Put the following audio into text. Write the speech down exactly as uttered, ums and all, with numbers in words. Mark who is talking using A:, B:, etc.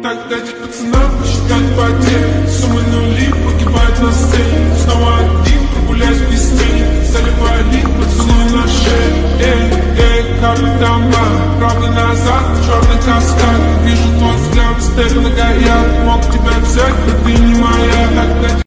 A: Так дайте пацанам посчитать потери. Суммы нули погибают на сцене. Снова